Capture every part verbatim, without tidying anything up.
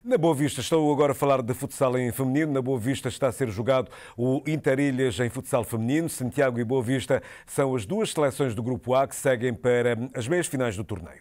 Na Boa Vista, estou agora a falar de futsal em feminino. Na Boa Vista está a ser jogado o Interilhas em futsal feminino. Santiago e Boa Vista são as duas seleções do Grupo A que seguem para as meias finais do torneio.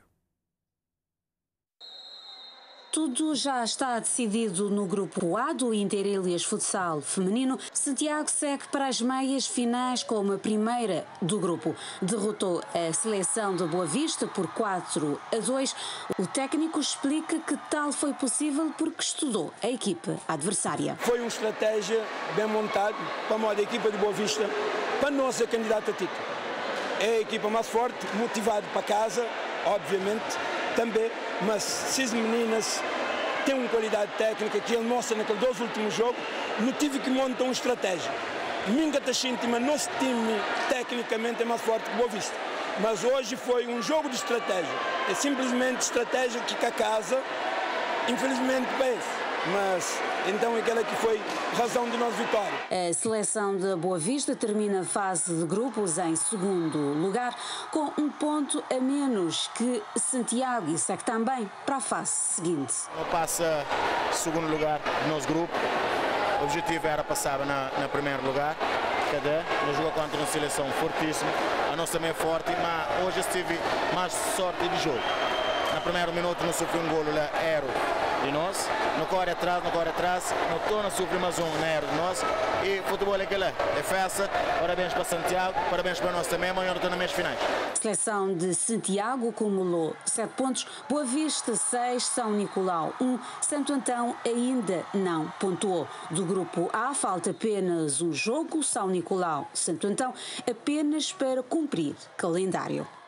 Tudo já está decidido no Grupo A do Interilhas Futsal Feminino. Santiago segue para as meias finais como a primeira do grupo. Derrotou a seleção de Boa Vista por quatro a dois. O técnico explica que tal foi possível porque estudou a equipe adversária. Foi uma estratégia bem montada para a moda equipa de Boa Vista, para a nossa candidata a título. É a equipa mais forte, motivada para casa, obviamente, também, mas se as meninas têm uma qualidade técnica que ele mostra naqueles dois últimos jogos, não tive que montar uma estratégia. Minga Tachintima, nosso time tecnicamente é mais forte que Boa Vista, mas hoje foi um jogo de estratégia. É simplesmente estratégia que a casa, infelizmente, pensa. Mas então aquela que foi razão de nossa vitória. A seleção de Boa Vista termina a fase de grupos em segundo lugar, com um ponto a menos que Santiago e segue também para a fase seguinte. Não passa segundo lugar no nosso grupo. O objetivo era passar na, na primeiro lugar. Cadê? Nós jogamos contra uma seleção fortíssima. A nossa também é forte, mas hoje estive mais sorte de jogo. No primeiro minuto não sofreu um golo lá, era de nós. Não corre atrás, não corre atrás. Não torna a sofrer mais um, não era de nós. E futebol é aquele, é festa. Parabéns para Santiago, parabéns para nós também. Amanhã estão nas meias finais. A seleção de Santiago acumulou sete pontos. Boa Vista seis, São Nicolau um. Santo Antão ainda não pontuou. Do grupo A falta apenas um jogo. São Nicolau, Santo Antão, apenas para cumprir calendário.